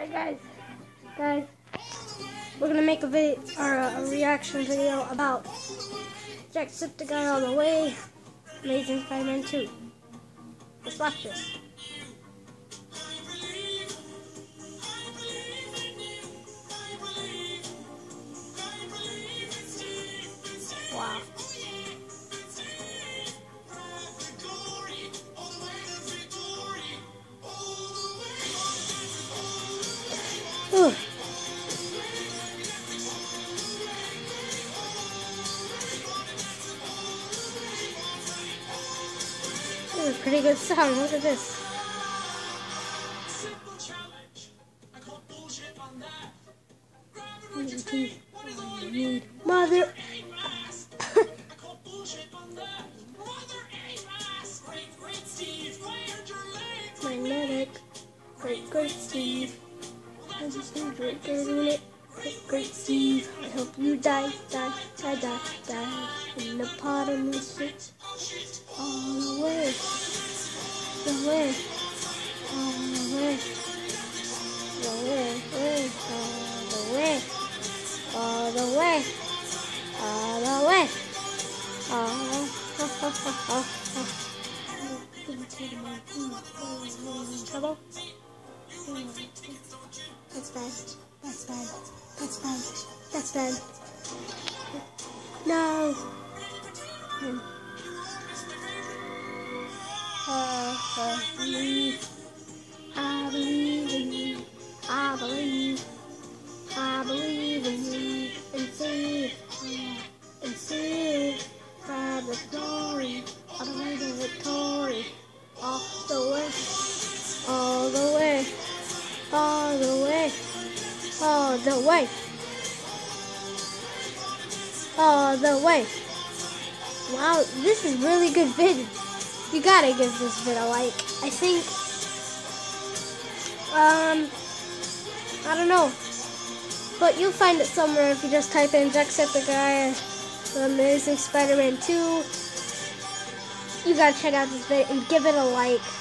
Alright guys, we're gonna make a video or a reaction video about Jacksepticeye All the Way, Amazing Spider-Man 2. Let's watch this. Wow. Ooh. This is a pretty good song. Look at this. Mother. Magnetic. Great Steve. I just enjoyed doing it. Great Steve. I hope you die in the bottomless pit. All the way, all the way, all the way, all the way, all the way, trouble? That's bad. That's bad. That's bad. That's bad. No. I believe in you. I believe in you. And save for the glory. All the way to victory. All the way. All the way. All the way. All the way. All the way. Wow, this is really good vid. You gotta give this vid a like. I think, I don't know. But you'll find it somewhere if you just type in Jacksepticeye, The Amazing Spider-Man 2. You gotta check out this vid and give it a like.